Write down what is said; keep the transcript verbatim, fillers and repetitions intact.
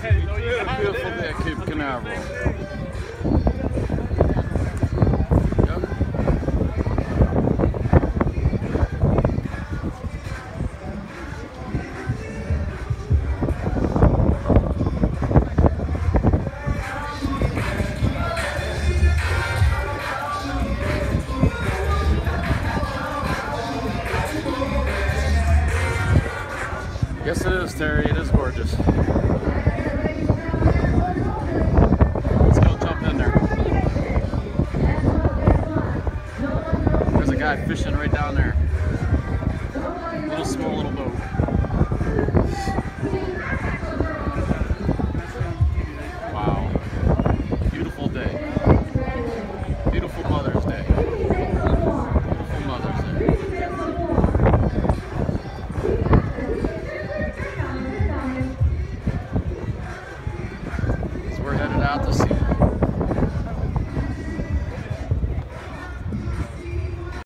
Beautiful day at Cape Canaveral. Yes, it is, Terry. It is gorgeous. Let's go jump in there. There's a guy fishing right down there. Little small little